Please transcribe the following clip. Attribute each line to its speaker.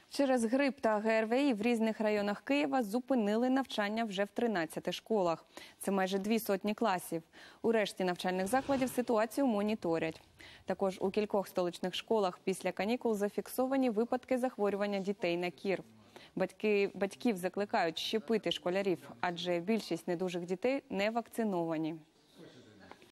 Speaker 1: Через грип та ГРВІ в різних районах Києва зупинили навчання вже в 13 школах. Це майже 200 класів. У решті навчальних закладів ситуацію моніторять. Також у кількох столичних школах після канікул зафіксовані випадки захворювання дітей на кір. Батьків закликають щепити школярів, адже більшість недужих дітей не вакциновані.